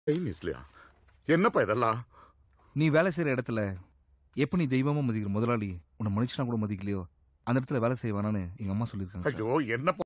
என்னப்பா இதெல்லாம்? நீ வேலை செய்யற இடத்துல எப்ப நீ தெய்வமா மதிக்கிற முதலாளி உன்னை மனுஷனா கூட மதிக்கலையோ, அந்த இடத்துல வேலை செய்ய வேணாம்னு எங்க அம்மா சொல்லியிருக்காங்க சார். ஐயோ! என்னப்பா